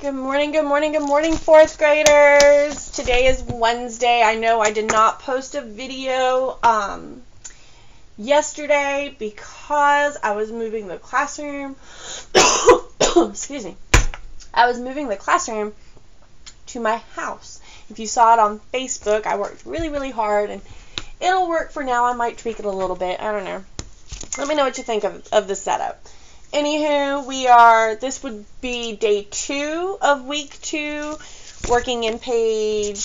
Good morning, fourth graders. Today is Wednesday. I know I did not post a video yesterday because I was moving the classroom. Excuse me. I was moving the classroom to my house. If you saw it on Facebook, I worked really hard, and it'll work for now. I might tweak it a little bit. I don't know. Let me know what you think of the setup. Anywho, this would be day 2 of week 2, working in page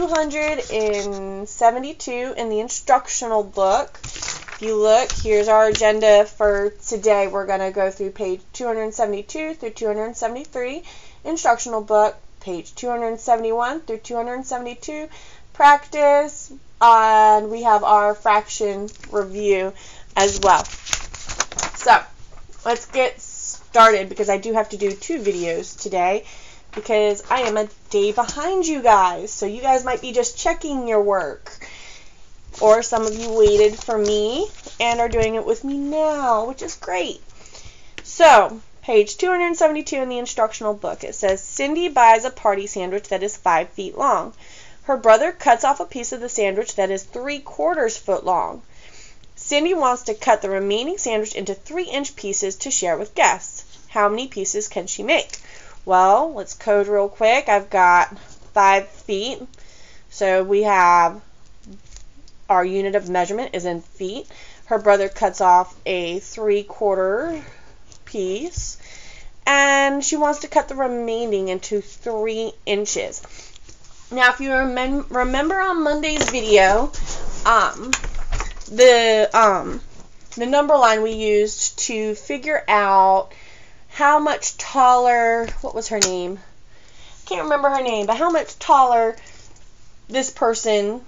272 in the instructional book. If you look, here's our agenda for today. We're going to go through page 272 through 273, instructional book, page 271 through 272, practice, and we have our fraction review as well. So, let's get started because I do have to do 2 videos today because I am a day behind you guys. So you guys might be just checking your work. Or some of you waited for me and are doing it with me now, which is great. So, page 272 in the instructional book. It says, Cindy buys a party sandwich that is 5 feet long. Her brother cuts off a piece of the sandwich that is 3/4 foot long. Cindy wants to cut the remaining sandwich into 3-inch pieces to share with guests. How many pieces can she make? Well, let's code real quick. I've got 5 feet. So we have our unit of measurement is in feet. Her brother cuts off a 3/4 piece. And she wants to cut the remaining into 3 inches. Now, if you remember on Monday's video, the number line we used to figure out how much taller, what was her name? Can't remember her name, but how much taller this person's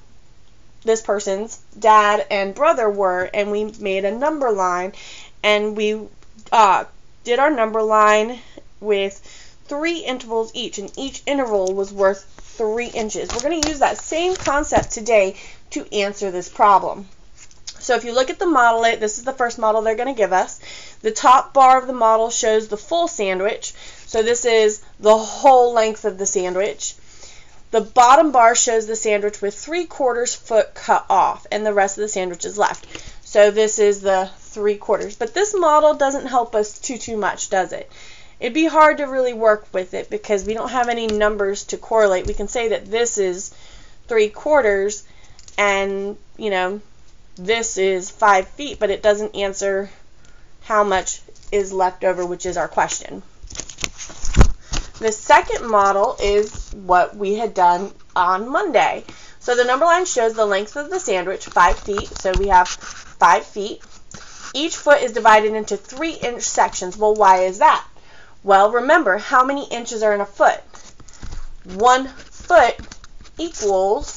dad and brother were, and we made a number line, and we did our number line with 3 intervals each, and each interval was worth 3 inches. We're going to use that same concept today to answer this problem. So if you look at the model, this is the first model they're going to give us. The top bar of the model shows the full sandwich. So this is the whole length of the sandwich. The bottom bar shows the sandwich with 3/4 foot cut off, and the rest of the sandwich is left. So this is the 3/4. But this model doesn't help us too much, does it? It'd be hard to really work with it because we don't have any numbers to correlate. We can say that this is 3/4 and, you know, this is 5 feet, but it doesn't answer how much is left over, which is our question. The second model is what we had done on Monday. So the number line shows the length of the sandwich, 5 feet, so we have 5 feet. Each foot is divided into 3-inch sections. Well, why is that? Well, remember, how many inches are in a foot? 1 foot equals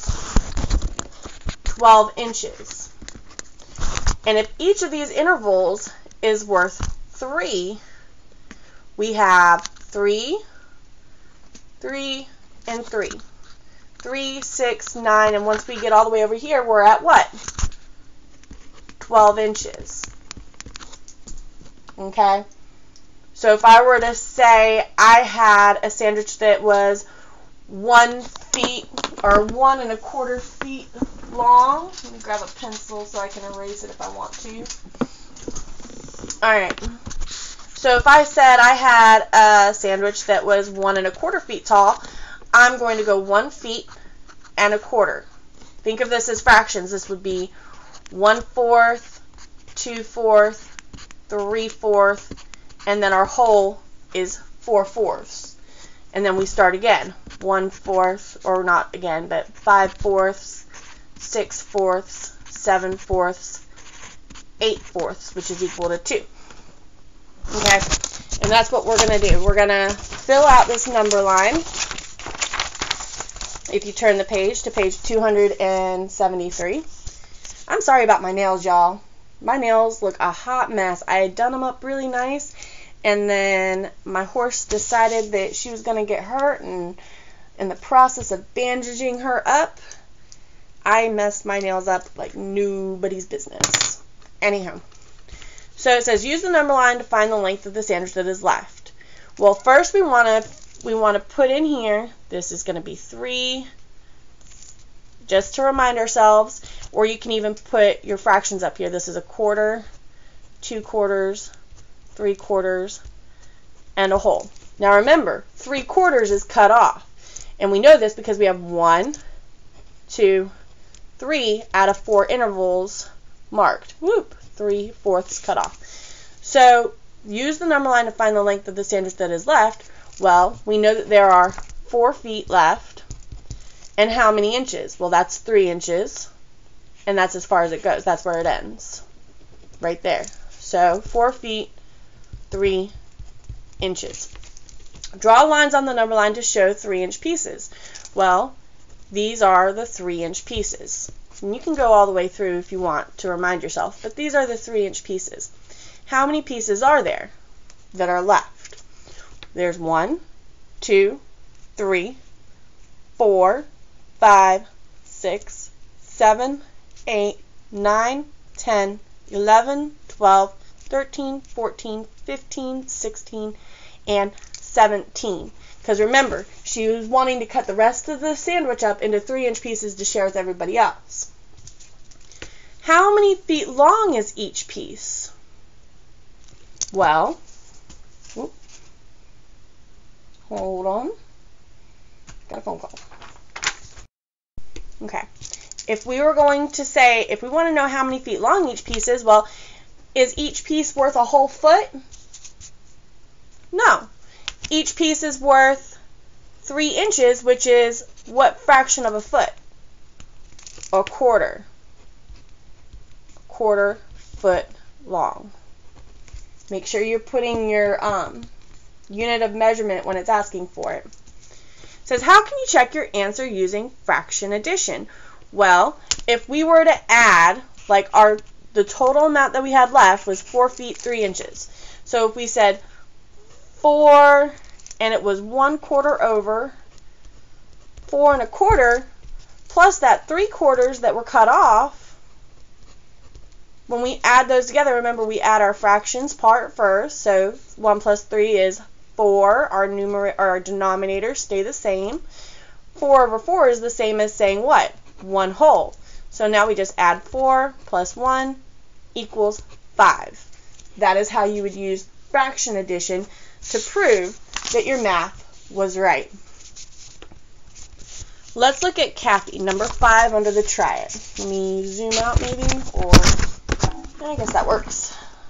12 inches. And if each of these intervals is worth 3, we have 3, 3, and 3. 3, 6, 9, and once we get all the way over here, we're at what? 12 inches. Okay? So if I were to say I had a sandwich that was 1 feet or 1 1/4 feet long. Let me grab a pencil so I can erase it if I want to. Alright. So if I said I had a sandwich that was 1 1/4 feet tall, I'm going to go 1 feet and 1/4. Think of this as fractions. This would be 1/4, 2/4, 3/4, and then our whole is 4/4. And then we start again. 1/4, or not again, but 5/4, 6/4, 7/4, 8/4, which is equal to 2. Okay? And that's what we're going to do. We're going to fill out this number line. If you turn the page to page 273. I'm sorry about my nails, y'all. My nails look a hot mess. I had done them up really nice, and then my horse decided that she was going to get hurt, and in the process of bandaging her up, I messed my nails up like nobody's business. Anyhow, so it says use the number line to find the length of the sandwich that is left. Well, first we want to we want to put in here, this is going to be 3, just to remind ourselves, or you can even put your fractions up here. This is 1/4, 2/4, 3/4, and a whole. Now remember, 3/4 is cut off. And we know this because we have 1, 2, 3 out of 4 intervals marked. Whoop, 3/4 cut off. So use the number line to find the length of the sandwich that is left. Well, we know that there are 4 feet left. And how many inches? Well, that's 3 inches. And that's as far as it goes. That's where it ends. Right there. So 4 feet, 3 inches. Draw lines on the number line to show 3-inch pieces. Well, these are the 3-inch pieces. And you can go all the way through if you want to remind yourself, but these are the 3-inch pieces. How many pieces are there that are left? There's 1, 2, 3, 4, 5, 6, 7, 8, 9, 10, 11, 12, 13, 14, 15, 16, and 17. Because remember, she was wanting to cut the rest of the sandwich up into 3-inch pieces to share with everybody else. How many feet long is each piece? Well, hold on. Got a phone call. Okay. If we were going to say, if we want to know how many feet long each piece is, well, is each piece worth a whole foot? No. Each piece is worth 3 inches, which is what fraction of a foot? A quarter. 1/4 foot long. Make sure you're putting your unit of measurement when it's asking for it. It says, how can you check your answer using fraction addition? Well, if we were to add, like the total amount that we had left was 4 feet 3 inches. So if we said 4 and it was 1/4 over 4 1/4 plus that 3/4 that were cut off, when we add those together, remember we add our fractions part first. So 1 plus 3 is 4. Our denominators stay the same. 4 over 4 is the same as saying what? 1 whole. So now we just add 4 plus 1 equals 5. That is how you would use fraction addition to prove that your math was right. Let's look at Kathy, number 5 under the try it. Let me zoom out maybe, or I guess that works.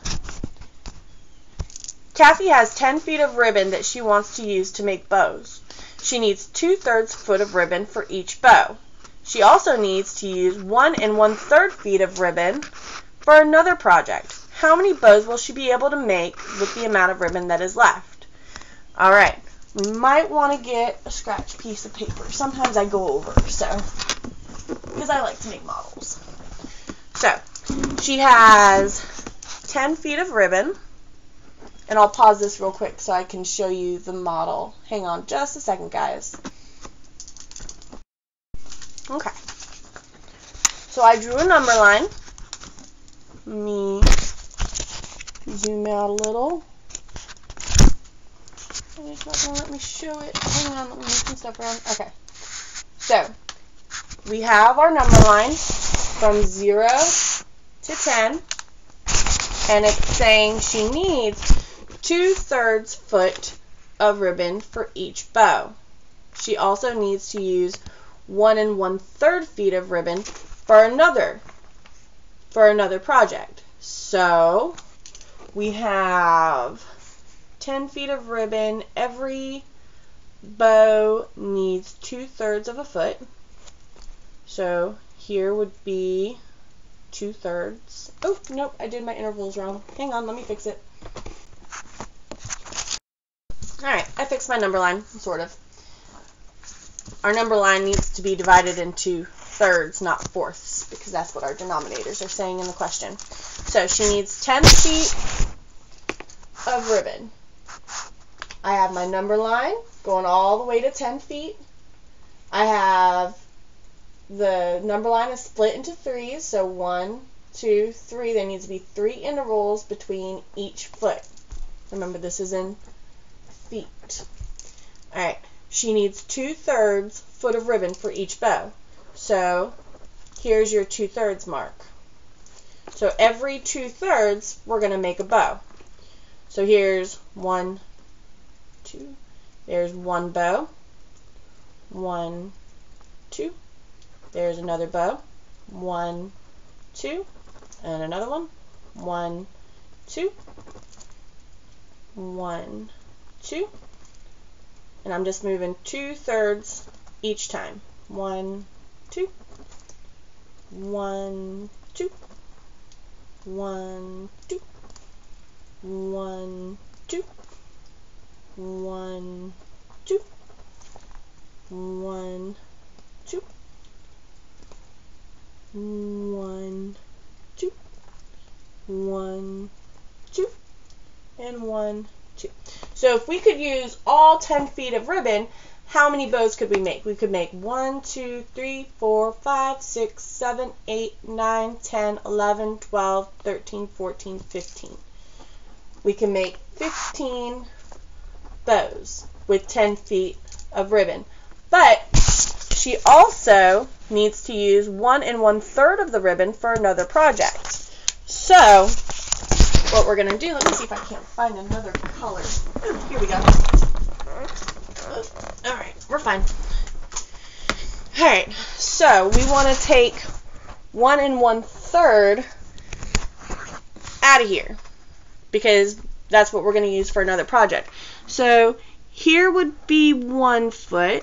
Kathy has 10 feet of ribbon that she wants to use to make bows. She needs 2/3 foot of ribbon for each bow. She also needs to use 1 1/3 feet of ribbon for another project. How many bows will she be able to make with the amount of ribbon that is left? All right, we might want to get a scratch piece of paper. Sometimes I go over, because I like to make models. So, she has 10 feet of ribbon, and I'll pause this real quick so I can show you the model. Hang on just a second, guys. Okay, so I drew a number line. Let me zoom out a little. It's not going to let me show it. Hang on, let me move some stuff around. Okay, so we have our number line from 0 to 10, and it's saying she needs 2/3 foot of ribbon for each bow. She also needs to use 1 1/3 feet of ribbon for another project. So we have 10 feet of ribbon. Every bow needs 2/3 of a foot. So here would be 2/3. Oh, nope, I did my intervals wrong. Hang on, let me fix it. Alright, I fixed my number line, sort of. Our number line needs to be divided into thirds, not fourths, because that's what our denominators are saying in the question. So she needs 10 feet of ribbon. I have my number line going all the way to 10 feet. I have the number line is split into threes, so 1, 2, 3. There needs to be 3 intervals between each foot. Remember, this is in feet. Alright, she needs 2/3 foot of ribbon for each bow. So here's your 2/3 mark. So every 2/3 we're going to make a bow. So here's 1, 2, there's one bow, 1, 2, there's another bow, 1, 2, and another one, 1, 2, 1, 2, and I'm just moving 2/3 each time. 1, 2, 1, 2, 1, 2, 1, 2, 1, 2, 1, 2, 1, 2, 1, 2, and 1, 2. So if we could use all 10 feet of ribbon, how many bows could we make? We could make 1, 2, 3, 4, 5, 6, 7, 8, 9, 10, 11, 12, 13, 14, 15. We can make 15 bows with 10 feet of ribbon. But she also needs to use 1 1/3 of the ribbon for another project. So what we're going to do, let me see if I can't find another color. Ooh, here we go. Alright, we're fine. Alright, so we want to take 1 1/3 out of here, because that's what we're going to use for another project. So here would be 1 foot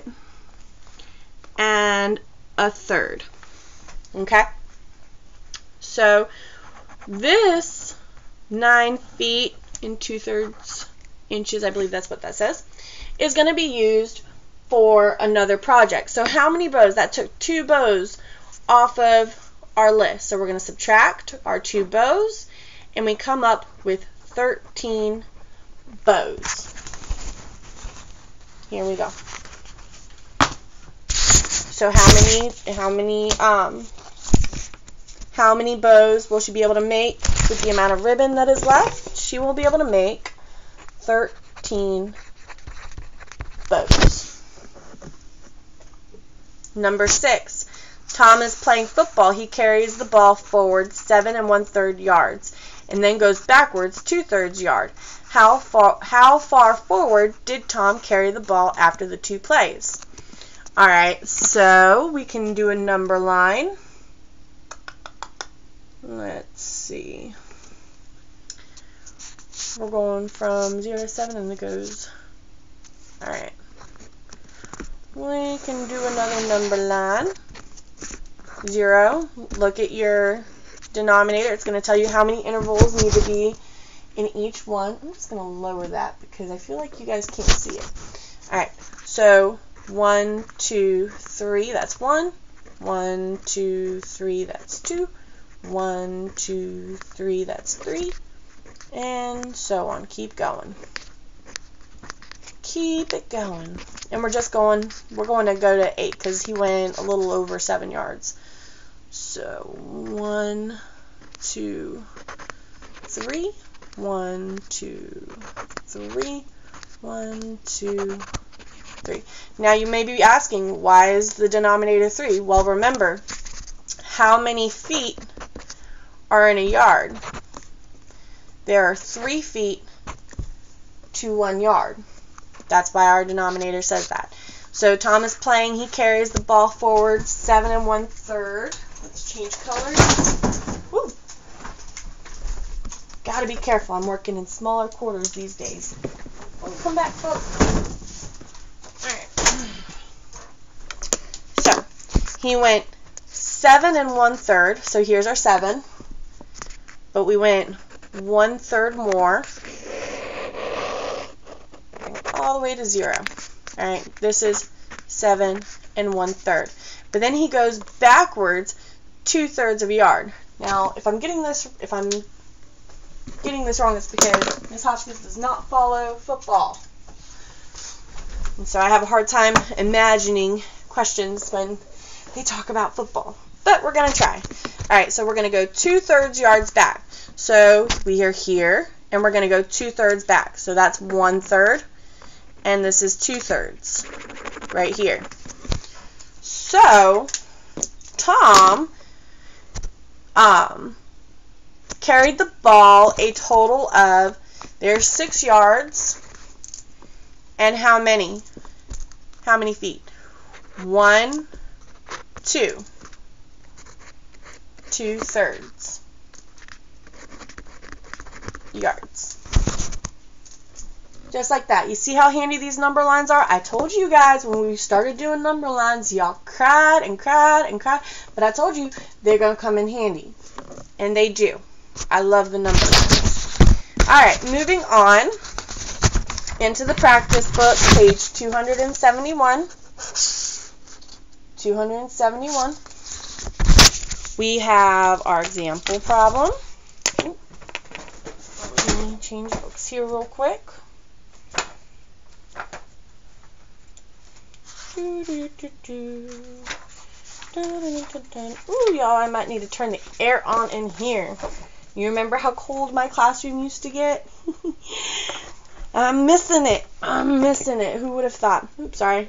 and 1/3. Okay? So this 9 feet and 2/3 inches, I believe that's what that says, is going to be used for another project. So how many bows? That took 2 bows off of our list. So we're going to subtract our 2 bows, and we come up with 13 bows. Here we go. So how many bows will she be able to make with the amount of ribbon that is left? She will be able to make 13 bows. Number 6. Tom is playing football. He carries the ball forward 7 1/3 yards and then goes backwards 2/3 yard. How far forward did Tom carry the ball after the 2 plays? Alright, so we can do a number line. Let's see. We're going from 0 to 7 and it goes. Alright. We can do another number line. 0. Look at your denominator. It's going to tell you how many intervals need to be in each one. I'm just going to lower that because I feel like you guys can't see it. Alright, so 1, 2, 3, that's 1. 1, 2, 3, that's 2. 1, 2, 3, that's 3. And so on. Keep going. Keep it going. And we're going to go to 8 because he went a little over 7 yards. So 1, 2, 3. 1, 2, 3. 1, 2, 3. Now you may be asking, why is the denominator 3? Well, remember, how many feet are in a yard? There are 3 feet to 1 yard. That's why our denominator says that. So Tom is playing. He carries the ball forward 7 1/3. Let's change colors. Woo! Gotta be careful. I'm working in smaller quarters these days. Oh, come back, folks. Alright. So, he went 7 1/3. So here's our 7. But we went 1/3 more. All the way to 0. Alright, this is 7 1/3. But then he goes backwards 2/3 of a yard. Now, if I'm getting this wrong, it's because Miss Hotchkiss does not follow football. And so I have a hard time imagining questions when they talk about football. But we're going to try. Alright, so we're going to go 2/3 yards back. So we are here, and we're going to go 2/3 back. So that's 1/3. and this is 2/3 right here. So Tom carried the ball a total of, there's 6 yards, and how many feet? 1, 2, 2/3 yards. Just like that. You see how handy these number lines are? I told you guys when we started doing number lines, y'all cried and cried and cried, but I told you they're going to come in handy. And they do. I love the number lines. Alright, moving on into the practice book, page 271. 271. We have our example problem. Let me change books here real quick. Ooh, y'all, I might need to turn the air on in here. You remember how cold my classroom used to get? I'm missing it. I'm missing it. Who would have thought? Oops, sorry.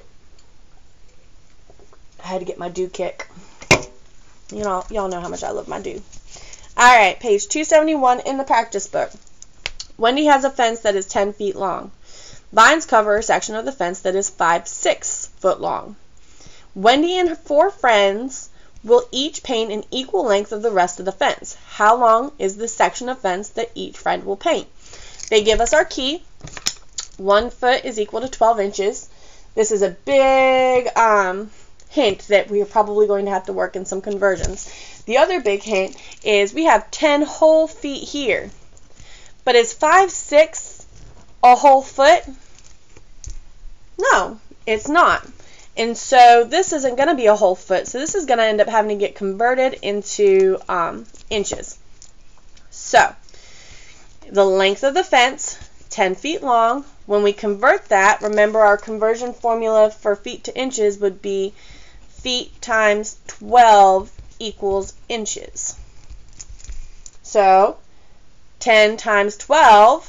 I had to get my dew kick. You know, y'all know how much I love my dew. Alright, page 271 in the practice book. Wendy has a fence that is 10 feet long. Vines cover a section of the fence that is 6 foot long. Wendy and her 4 friends will each paint an equal length of the rest of the fence. How long is the section of fence that each friend will paint? They give us our key. 1 foot is equal to 12 inches. This is a big hint that we are probably going to have to work in some conversions. The other big hint is we have 10 whole feet here. But is 5/6 a whole foot? No, it's not. And so this isn't going to be a whole foot. So this is going to end up having to get converted into inches. So the length of the fence, 10 feet long. When we convert that, remember our conversion formula for feet to inches would be feet times 12 equals inches. So 10 times 12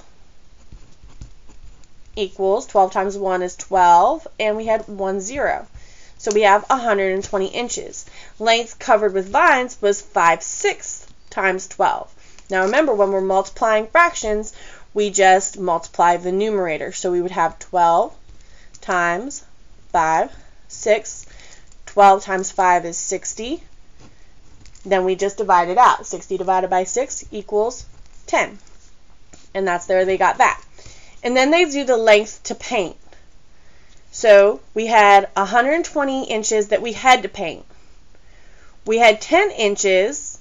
equals, 12 times 1 is 12, and we had 1 0. So we have 120 inches. Length covered with vines was 5/6 times 12. Now remember, when we're multiplying fractions, we just multiply the numerator. So we would have 12 times 5, 6. 12 times 5 is 60. Then we just divide it out. 60 divided by 6 equals 10. And that's there they got that. And then they do the length to paint. So we had 120 inches that we had to paint. We had 10 inches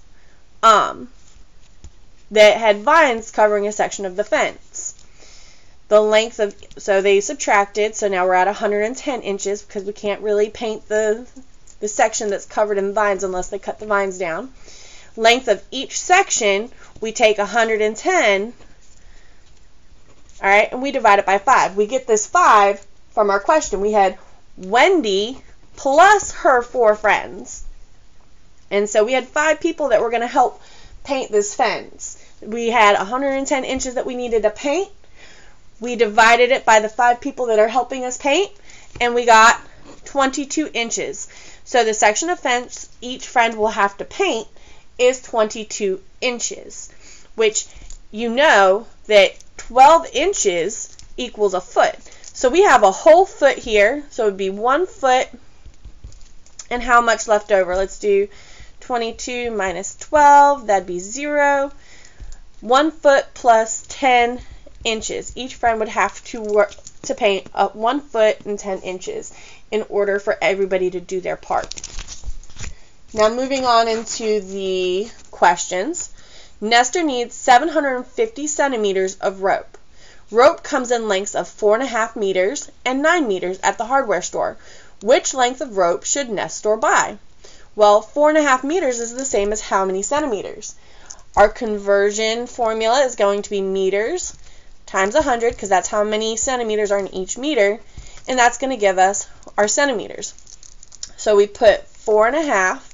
that had vines covering a section of the fence. The length of, so they subtracted, so now we're at 110 inches because we can't really paint the section that's covered in vines unless they cut the vines down. Length of each section, we take 110, all right, and we divide it by 5. We get this 5 from our question. We had Wendy plus her 4 friends. And so we had 5 people that were going to help paint this fence. We had 110 inches that we needed to paint. We divided it by the 5 people that are helping us paint, and we got 22 inches. So the section of fence each friend will have to paint is 22 inches, which you know that 12 inches equals a foot. So we have a whole foot here, so it would be 1 foot, and how much left over? Let's do 22 minus 12, that'd be 0. 1 foot plus 10 inches. Each friend would have to work to paint up 1 foot and 10 inches in order for everybody to do their part. Now moving on into the questions. Nestor needs 750 centimeters of rope. Rope comes in lengths of 4.5 meters and 9 meters at the hardware store. Which length of rope should Nestor buy? Well, 4.5 meters is the same as how many centimeters? Our conversion formula is going to be meters times 100, because that's how many centimeters are in each meter, and that's going to give us our centimeters. So we put 4.5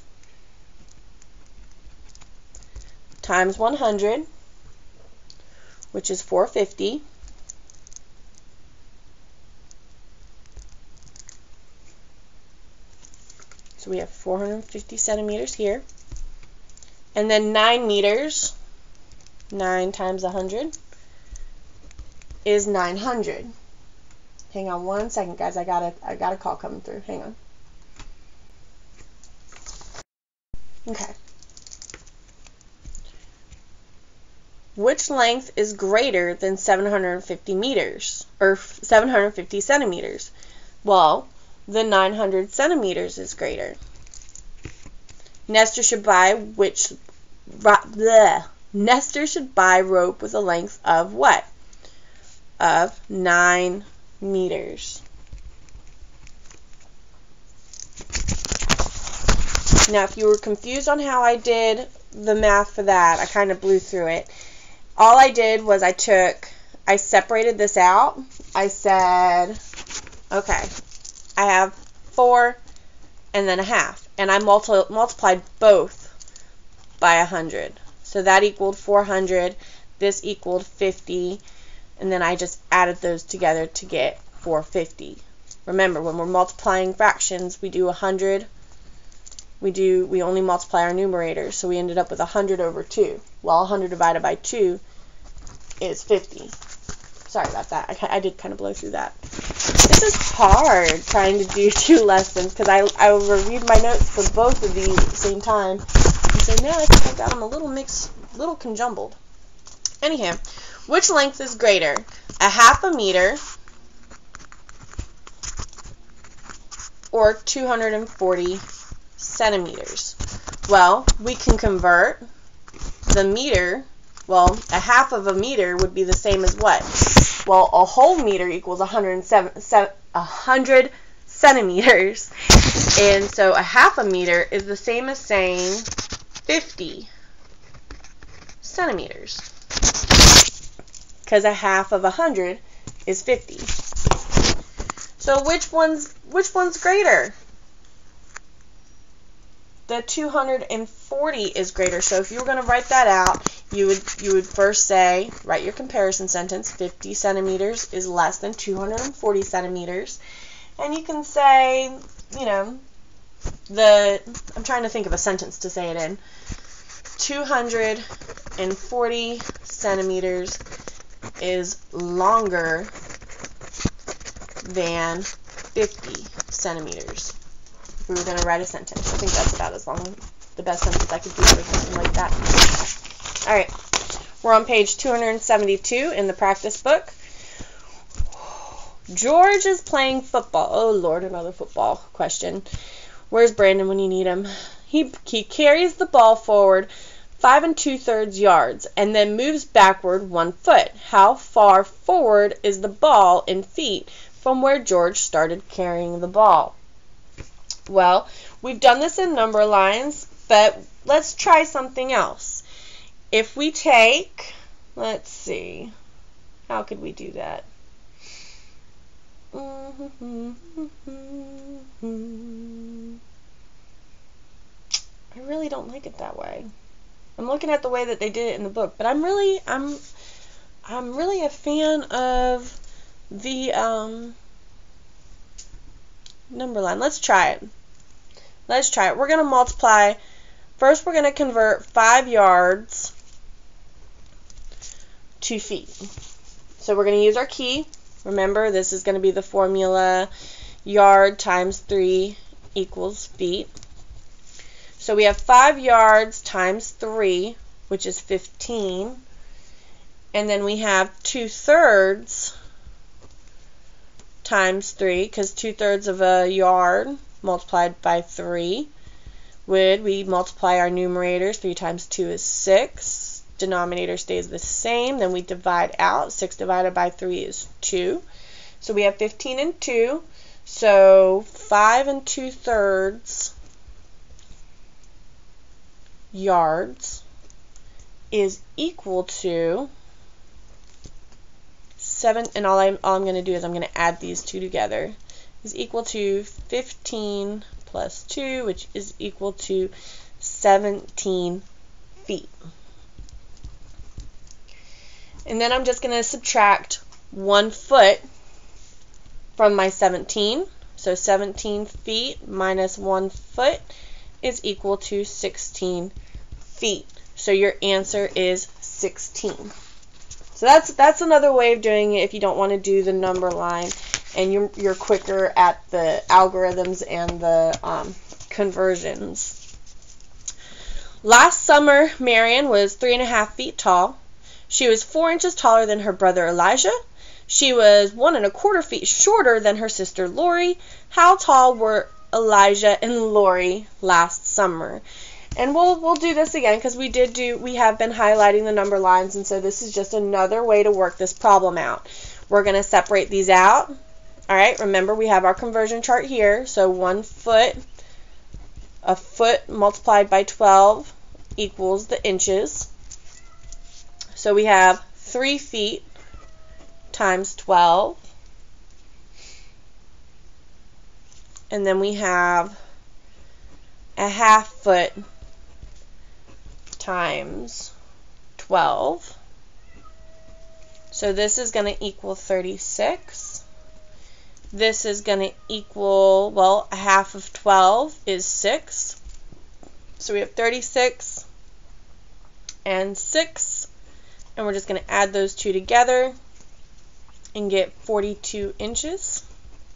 times 100, which is 450, So we have 450 centimeters here. And then 9 meters, 9 times 100, is 900. Hang on one second, guys. I got a call coming through. Hang on. Okay. Which length is greater than 750 meters, or 750 centimeters? Well, the 900 centimeters is greater. Nestor should buy Nestor should buy rope with a length of what? Of 9 meters. Now, if you were confused on how I did the math for that, I kind of blew through it. All I did was I separated this out. I said, okay, I have 4 and then a half. And I multiplied both by 100. So that equaled 400. This equaled 50. And then I just added those together to get 450. Remember, when we're multiplying fractions, we do 100. We only multiply our numerators. So we ended up with 100 over 2. Well, 100 divided by 2 is 50. Sorry about that. I did kind of blow through that. This is hard trying to do 2 lessons because I reviewed my notes for both of these at the same time. And so now I think I got them a little conjumbled. Anyhow, which length is greater? A half a meter or 240 centimeters? Well, we can convert the meter. Well, a half of a meter would be the same as what? Well, a whole meter equals 100 centimeters. And so a half a meter is the same as saying 50 centimeters. Because a half of 100 is 50. So which one's greater? The 240 is greater. So if you were going to write that out, you would first say, write your comparison sentence, 50 centimeters is less than 240 centimeters. And you can say, I'm trying to think of a sentence to say it in. 240 centimeters is longer than 50 centimeters. If we were going to write a sentence. I think that's about the best sentence I could do for something like that. Alright, we're on page 272 in the practice book. George is playing football. Oh, Lord, another football question. Where's Brandon when you need him? He carries the ball forward 5 2/3 yards and then moves backward 1 foot. How far forward is the ball in feet from where George started carrying the ball? Well, we've done this in number lines, but let's try something else. If we take, let's see, how could we do that? I really don't like it that way. I'm looking at the way that they did it in the book, but I'm really a fan of the number line. Let's try it. We're going to multiply. First, we're going to convert 5 yards to feet. So we're going to use our key. Remember, this is going to be the formula yard times 3 equals feet. So we have 5 yards times 3, which is 15. And then we have 2/3 times 3, because 2/3 of a yard multiplied by 3 we multiply our numerators. 3 times 2 is 6. Denominator stays the same. Then we divide out. 6 divided by 3 is 2. So we have 15 and 2. So 5 2/3 yards is equal to 7, and all I'm going to do is I'm going to add these two together, is equal to 15 plus 2, which is equal to 17 feet. And then I'm just going to subtract 1 foot from my 17. So 17 feet minus 1 foot is equal to 16 feet. So your answer is 16. So that's another way of doing it if you don't want to do the number line and you're quicker at the algorithms and the conversions. Last summer, Marion was 3.5 feet tall. She was 4 inches taller than her brother Elijah. She was 1.25 feet shorter than her sister Lori. How tall were Elijah and Lori last summer? And we'll do this again because we have been highlighting the number lines, and so this is just another way to work this problem out. We're going to separate these out. All right, remember we have our conversion chart here. So 1 foot, a foot multiplied by 12 equals the inches. So we have 3 feet times 12. And then we have a half foot times 12. So this is going to equal 36. This is going to equal, well, a half of 12 is 6. So we have 36 and 6. And we're just going to add those two together and get 42 inches.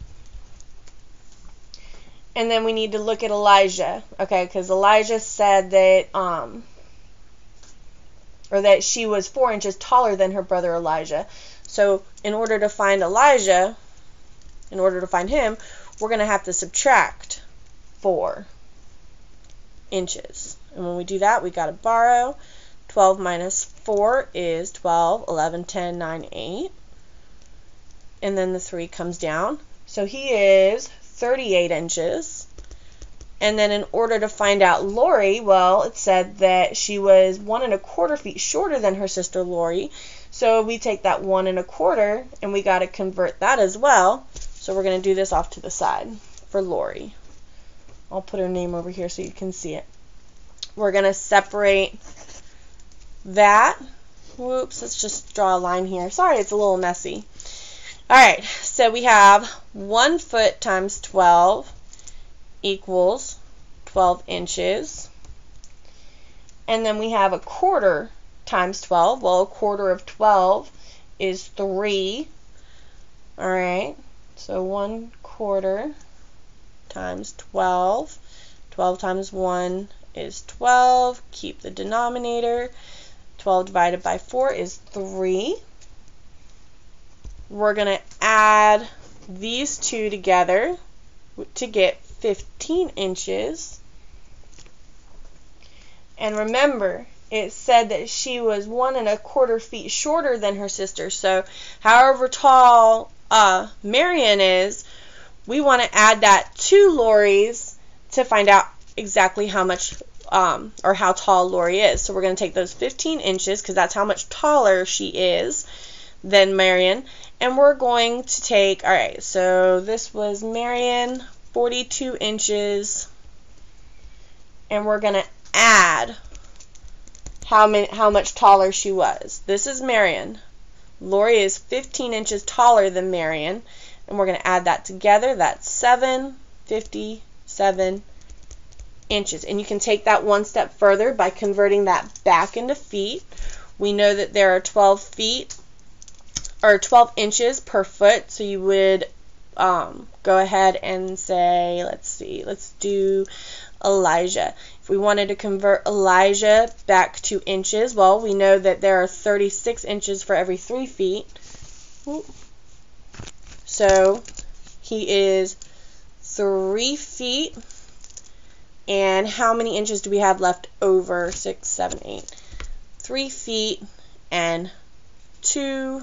And then we need to look at Elijah, okay, because Elijah said that, or that she was 4 inches taller than her brother Elijah. So in order to find Elijah, in order to find him, we're going to have to subtract 4 inches. And when we do that, we got to borrow. 12 minus 4 is 12, 11, 10, 9, 8. And then the 3 comes down. So he is 38 inches. And then in order to find out Lori, well, it said that she was 1.25 feet shorter than her sister Lori. So we take that 1.25 and we got to convert that as well. So we're going to do this off to the side for Lori. I'll put her name over here so you can see it. We're going to separate that. Whoops, let's just draw a line here. Sorry, it's a little messy. Alright, so we have 1 foot times 12 equals 12 inches. And then we have a quarter times 12. Well, a quarter of 12 is 3. Alright, so 1/4 times 12. 12 times 1 is 12. Keep the denominator. 12 divided by 4 is 3. We're going to add these two together to get 15 inches. And remember, it said that she was 1.25 feet shorter than her sister. So however tall Marion is, we want to add that to Lori's to find out exactly how much or how tall Lori is. So we're going to take those 15 inches because that's how much taller she is than Marion. And we're going to take, alright, so this was Marion, 42 inches. And we're going to add how much taller she was. This is Marion. Lori is 15 inches taller than Marion. And we're going to add that together. That's 57 inches. And you can take that one step further by converting that back into feet. We know that there are 12 feet or 12 inches per foot, so you would go ahead and say, let's do Elijah. If we wanted to convert Elijah back to inches, well, we know that there are 36 inches for every 3 feet. So he is 3 feet. And how many inches do we have left over? 6, 7, 8. 3 feet and 2/4.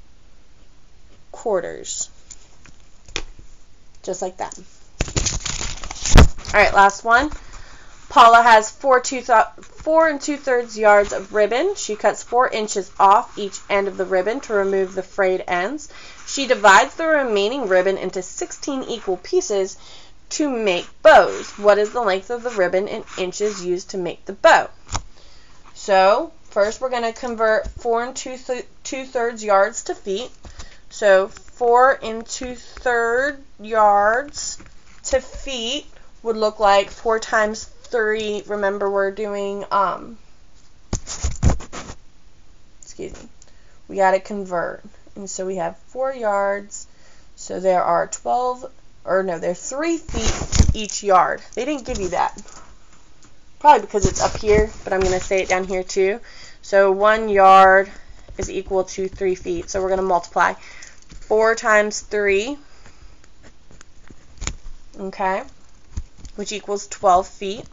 Just like that. Alright, last one. Paula has 4 2/3 yards of ribbon. She cuts 4 inches off each end of the ribbon to remove the frayed ends. She divides the remaining ribbon into 16 equal pieces to make bows. What is the length of the ribbon in inches used to make the bow? So first we're going to convert 4 2/3 yards to feet. So 4 2/3 yards to feet would look like 4 times 3. Remember, we're doing, we got to convert. And so we have 4 yards. So there are 3 feet to each yard. They didn't give you that. Probably because it's up here, but I'm going to say it down here too. So 1 yard is equal to 3 feet. So we're going to multiply 4 times 3, okay, which equals 12 feet.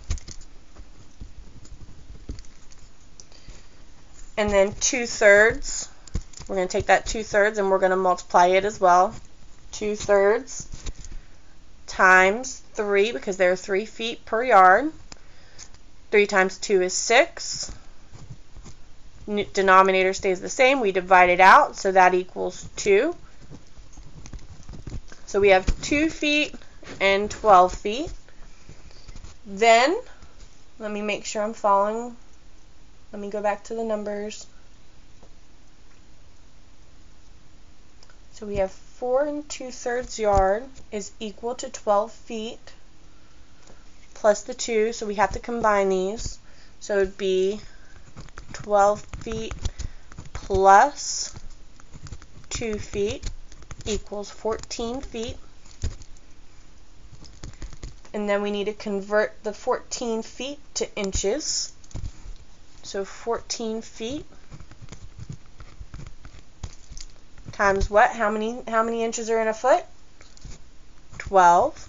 And then 2/3, we're going to take that 2/3 and we're going to multiply it as well. 2/3 times 3, because there are 3 feet per yard. 3 times 2 is 6. Denominator stays the same. We divide it out, so that equals 2. So we have 2 feet and 12 feet. Then, let me make sure I'm following. Let me go back to the numbers. So we have 4 2/3 yard is equal to 12 feet plus the 2, so we have to combine these. So it would be 12 feet plus 2 feet equals 14 feet. And then we need to convert the 14 feet to inches. So 14 feet times what? How many inches are in a foot? 12.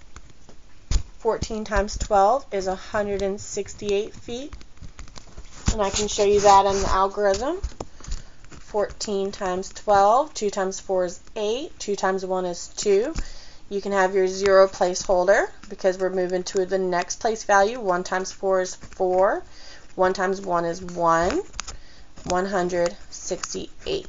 14 times 12 is 168 feet. And I can show you that in the algorithm. 14 times 12, 2 times 4 is 8, 2 times 1 is 2. You can have your 0 placeholder because we're moving to the next place value. 1 times 4 is 4. 1 times 1 is 1. 168.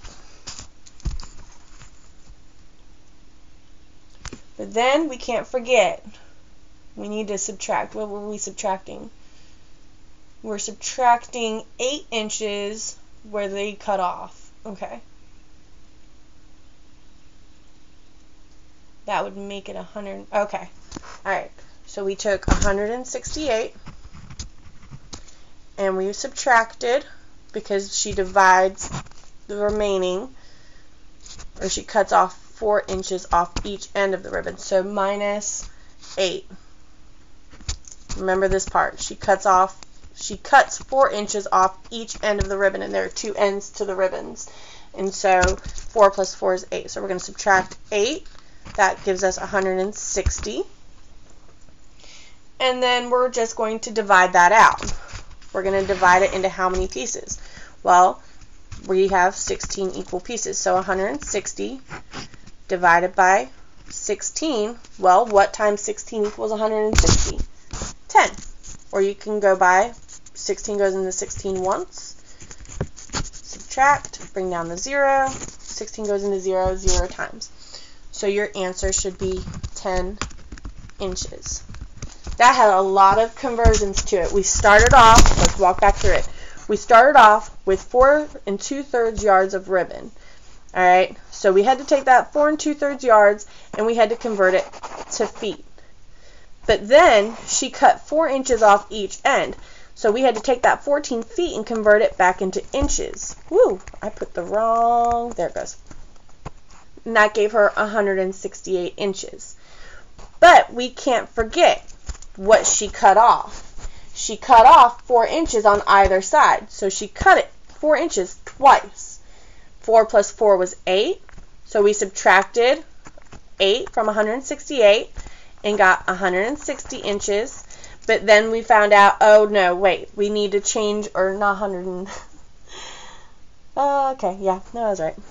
But then we can't forget. We need to subtract. What were we subtracting? We're subtracting 8 inches where they cut off. Okay. That would make it 100. Okay. Alright. So we took 168 and we subtracted, because she divides the remaining, or she cuts off 4 inches off each end of the ribbon. So minus 8. Remember this part. She cuts 4 inches off each end of the ribbon, and there are 2 ends to the ribbons. And so 4 plus 4 is 8. So we're going to subtract 8. That gives us 160. And then we're just going to divide that out. We're going to divide it into how many pieces? Well, we have 16 equal pieces. So 160 divided by 16. Well, what times 16 equals 160? 10. Or you can go by 16 goes into 16 once. Subtract, bring down the 0. 16 goes into 0 0 times. So your answer should be 10 inches. That had a lot of conversions to it. We started off, let's walk back through it. We started off with 4 2/3 yards of ribbon. Alright, so we had to take that 4 2/3 yards and we had to convert it to feet. But then she cut 4 inches off each end. So we had to take that 14 feet and convert it back into inches. Woo, I put the wrong, there it goes. And that gave her 168 inches. But we can't forget what she cut off. She cut off 4 inches on either side. So she cut it 4 inches twice. 4 plus 4 was 8. So we subtracted 8 from 168 and got 160 inches. But then we found out, oh no, wait, we need to change, or not 100 and... okay, yeah, no, I was right.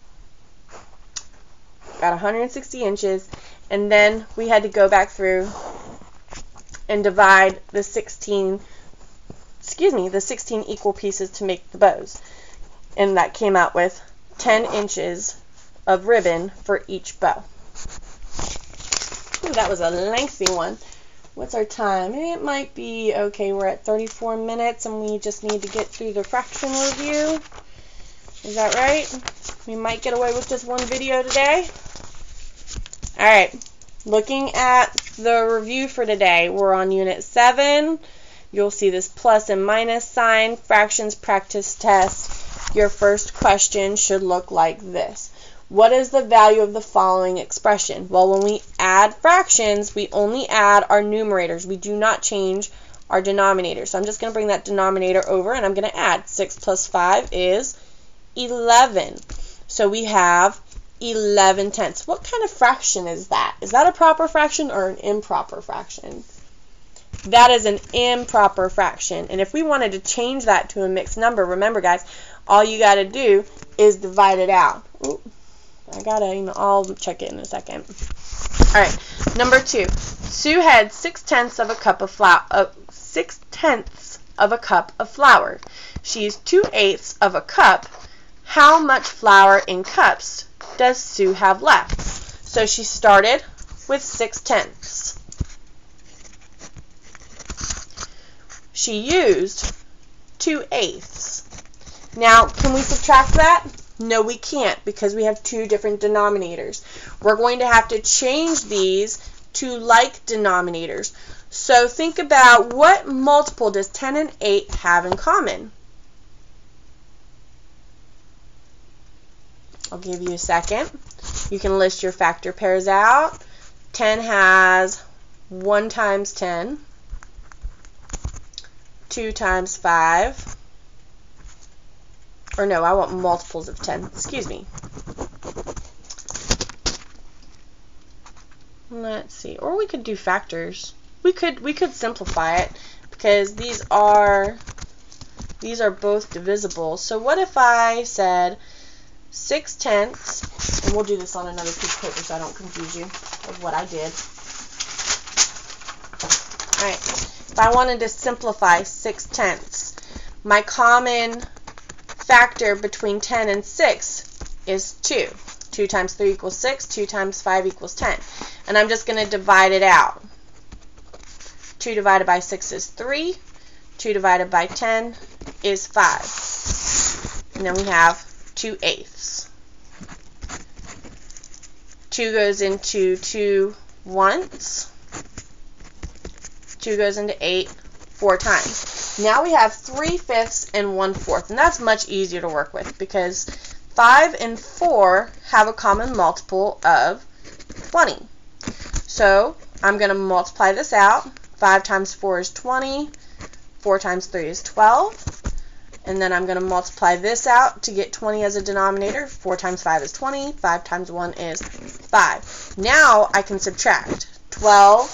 Got 160 inches, and then we had to go back through and divide the 16 equal pieces to make the bows. And that came out with 10 inches of ribbon for each bow. Ooh, that was a lengthy one. What's our time? It might be, okay, we're at 34 minutes and we just need to get through the fraction review. Is that right? We might get away with just one video today. Alright, looking at the review for today, we're on Unit 7. You'll see this plus and minus sign, fractions practice test. Your first question should look like this. What is the value of the following expression? Well, when we add fractions, we only add our numerators. We do not change our denominator. So I'm just going to bring that denominator over and I'm going to add. 6 plus 5 is 11. So we have 11/10. What kind of fraction is that? Is that a proper fraction or an improper fraction? That is an improper fraction. And if we wanted to change that to a mixed number, remember guys, all you got to do is divide it out. Ooh, I'll check it in a second. Alright, number 2. Sue had 6/10 of a cup of flour. 6/10 of a cup of flour. She used 2/8 of a cup. How much flour in cups does Sue have left? So she started with 6/10. She used 2/8. Now, can we subtract that? No, we can't because we have two different denominators. We're going to have to change these to like denominators. So think about what multiple does 10 and 8 have in common? I'll give you a second. You can list your factor pairs out. 10 has 1 times 10, 2 times 5, or no, I want multiples of 10. Excuse me. Let's see. Or we could do factors. We could simplify it because these are both divisible. So what if I said 6/10, and we'll do this on another piece of paper so I don't confuse you with what I did. Alright, if I wanted to simplify 6/10, my common factor between 10 and 6 is 2. 2 times 3 equals 6, 2 times 5 equals 10. And I'm just going to divide it out. 2 divided by 6 is 3. 2 divided by 10 is 5. And then we have 2/8. 2 goes into 2 once. 2 goes into 8 4 times. Now we have 3/5 and 1/4, and that's much easier to work with because 5 and 4 have a common multiple of 20. So I'm going to multiply this out. 5 times 4 is 20. 4 times 3 is 12. And then I'm going to multiply this out to get 20 as a denominator. 4 times 5 is 20. 5 times 1 is 5. Now I can subtract. 12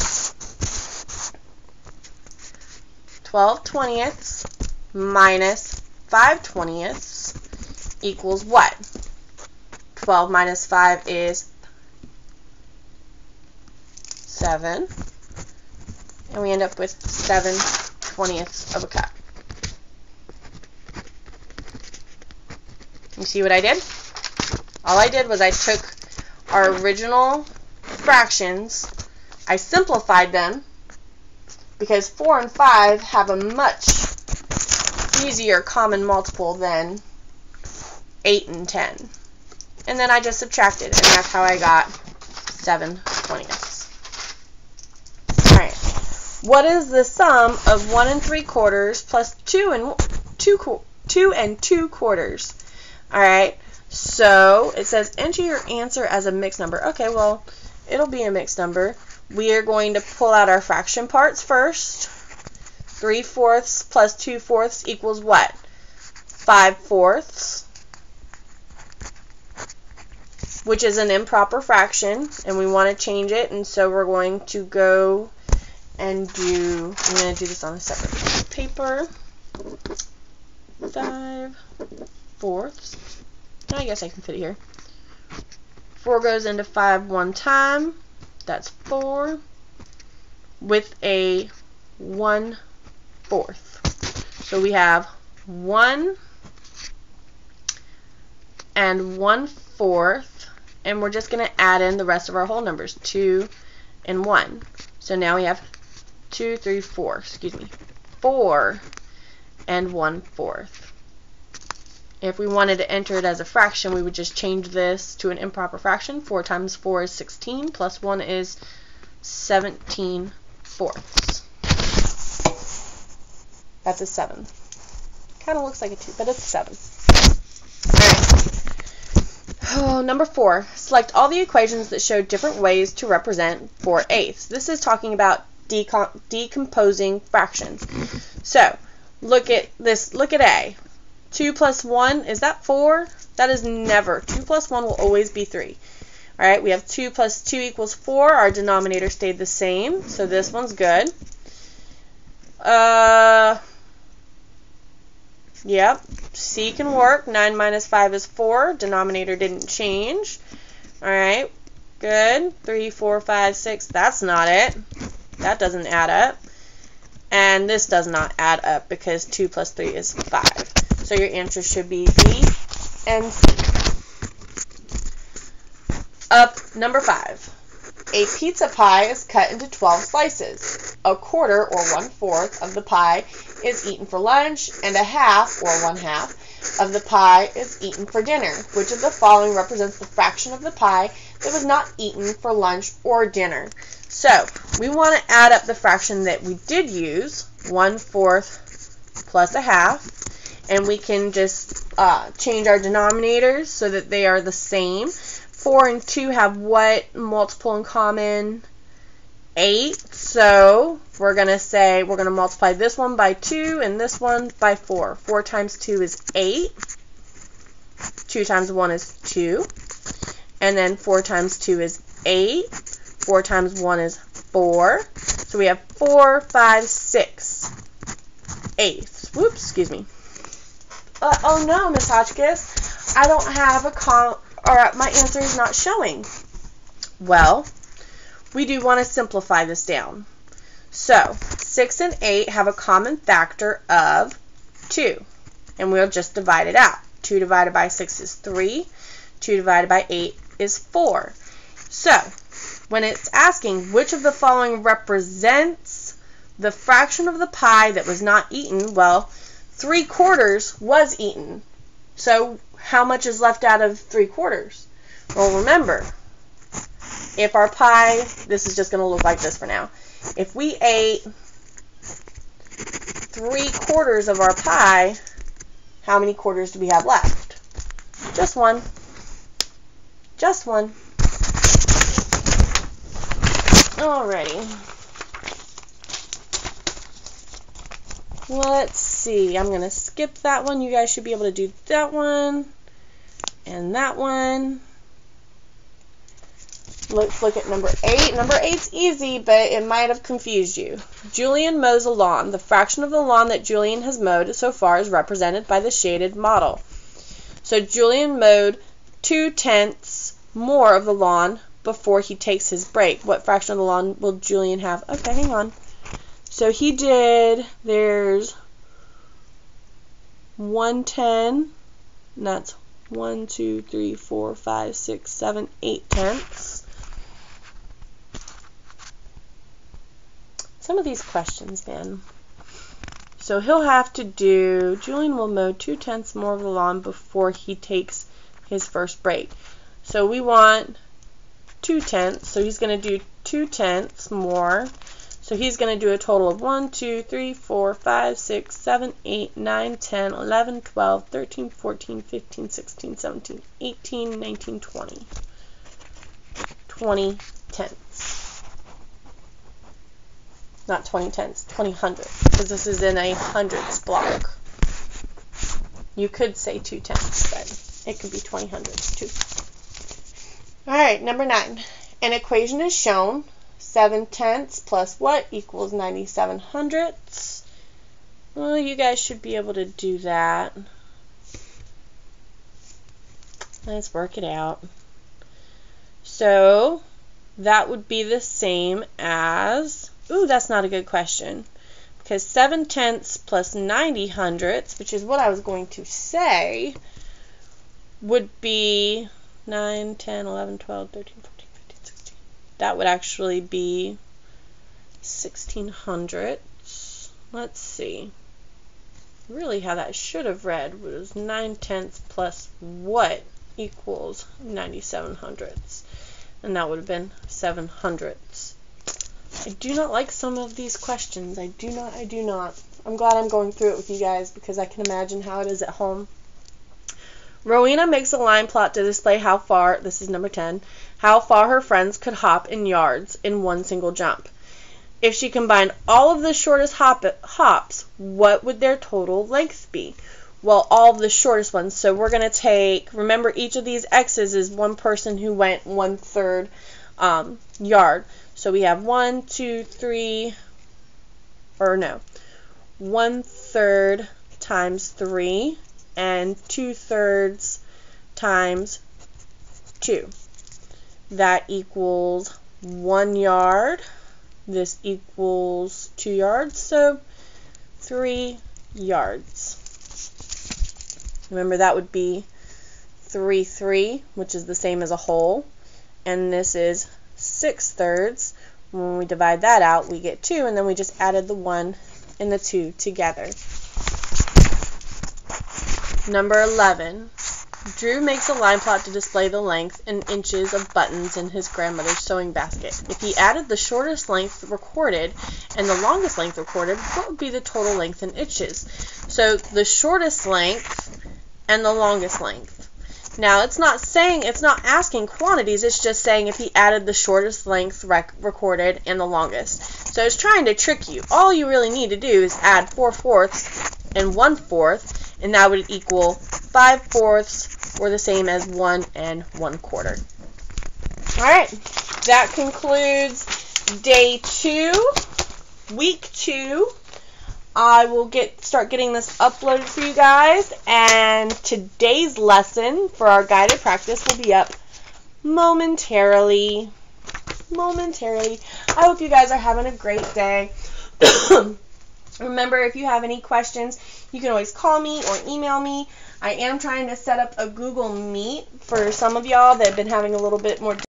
20ths minus 5 20ths equals what? 12 minus 5 is 7. And we end up with 7/20ths of a cup. You see what I did? All I did was I took our original fractions, I simplified them, because 4 and 5 have a much easier common multiple than 8 and 10. And then I just subtracted, and that's how I got 7/20ths. Alright, what is the sum of 1 3/4 plus 2 and 2/4? Alright, so it says enter your answer as a mixed number. Okay, well, it'll be a mixed number. We are going to pull out our fraction parts first. 3/4 plus 2/4 equals what? 5/4, which is an improper fraction, and we want to change it, and so we're going to go and I'm going to do this on a separate piece of paper. 5/4. I guess I can fit it here. 4 goes into 5 one time. That's 4 with a 1/4. So we have 1 and 1/4, and we're just going to add in the rest of our whole numbers, 2 and 1. So now we have 2, 3, 4, 4 and 1/4. If we wanted to enter it as a fraction, we would just change this to an improper fraction. 4 times 4 is 16, plus 1 is 17 fourths. That's a 7. Kind of looks like a 2, but it's 7. Alright. Oh, number 4. Select all the equations that show different ways to represent 4/8. This is talking about decomposing fractions. So, look at this. Look at A. 2 plus 1, is that 4? That is never. 2 plus 1 will always be 3. Alright, we have 2 plus 2 equals 4. Our denominator stayed the same, so this one's good. Yep, C can work. 9 minus 5 is 4. Denominator didn't change. Alright, good. 3, 4, 5, 6. That's not it. That doesn't add up. And this does not add up because 2 plus 3 is 5. So your answer should be B and C. Up, number 5. A pizza pie is cut into 12 slices. A quarter, or 1/4, of the pie is eaten for lunch, and a half, or 1/2, of the pie is eaten for dinner. Which of the following represents the fraction of the pie that was not eaten for lunch or dinner? So, we want to add up the fraction that we did use, 1/4 plus a half, and we can just change our denominators so that they are the same. 4 and 2 have what multiple in common? 8. So we're going to say we're going to multiply this one by 2 and this one by 4. 4 times 2 is 8. 2 times 1 is 2. And then 4 times 2 is 8. 4 times 1 is 4. So we have 4, 5, 6 eighths. Whoops, excuse me. Oh no, Miss Hotchkiss, I don't have my answer is not showing. Well, we do want to simplify this down. So, 6 and 8 have a common factor of 2. And we'll just divide it out. 2 divided by 6 is 3. 2 divided by 8 is 4. So, when it's asking which of the following represents the fraction of the pie that was not eaten, well, 3/4 was eaten. So how much is left out of 3/4? Well, remember, if our pie, this is just going to look like this for now. If we ate 3/4 of our pie, how many quarters do we have left? Just one. Just one. Alrighty. Let's see. I'm going to skip that one. You guys should be able to do that one and that one. Let's look at number 8. Number 8's easy, but it might have confused you. Julian mows a lawn. The fraction of the lawn that Julian has mowed so far is represented by the shaded model. So Julian mowed 2/10 more of the lawn before he takes his break. What fraction of the lawn will Julian have? Okay, hang on. So he did, there's 1/10, and that's 1, 2, 3, 4, 5, 6, 7, 8/10. Some of these questions, man. So he'll have to do, Julian will mow 2/10 more of the lawn before he takes his first break. So we want 2/10, so he's going to do 2/10 more. So he's going to do a total of 1, 2, 3, 4, 5, 6, 7, 8, 9, 10, 11, 12, 13, 14, 15, 16, 17, 18, 19, 20. 20 tenths. Not 20 tenths, 20 hundredths, because this is in a hundredths block. You could say 2 tenths, but it could be 20 hundredths too. Alright, number 9. An equation is shown. 7/10 plus what equals 97 hundredths? Well, you guys should be able to do that. Let's work it out. So, that would be the same as, ooh, that's not a good question. Because 7/10 plus 90 hundredths, which is what I was going to say, would be 9, 10, 11, 12, 13, 14, 15, 16. That would actually be 16 hundredths. Let's see. really how that should have read was 9/10 plus what equals 97/100. And that would have been 7/100. I do not like some of these questions. I do not. I'm glad I'm going through it with you guys because I can imagine how it is at home. Rowena makes a line plot to display how far, this is number 10, how far her friends could hop in yards in one single jump. If she combined all of the shortest hops, what would their total length be? Well, all of the shortest ones. So we're going to take, remember each of these X's is one person who went 1/3 yard. So we have 1, 2, 3, or no, 1/3 times 3 and 2/3 times 2. That equals 1 yard. This equals 2 yards, so 3 yards. Remember that would be 3, 3, which is the same as a whole, and this is 6/3. When we divide that out, we get 2, and then we just added the 1 and the 2 together. Number 11. Drew makes a line plot to display the length in inches of buttons in his grandmother's sewing basket. If he added the shortest length recorded and the longest length recorded, what would be the total length in inches? So the shortest length and the longest length. Now it's not asking quantities, it's just saying if he added the shortest length recorded and the longest. So it's trying to trick you. All you really need to do is add 4/4 and 1/4, and that would equal 5/4, or the same as 1 1/4. Alright, that concludes day 2, week 2. I will start getting this uploaded for you guys, and today's lesson for our guided practice will be up momentarily. I hope you guys are having a great day. Remember, if you have any questions, you can always call me or email me. I am trying to set up a Google Meet for some of y'all that have been having a little bit more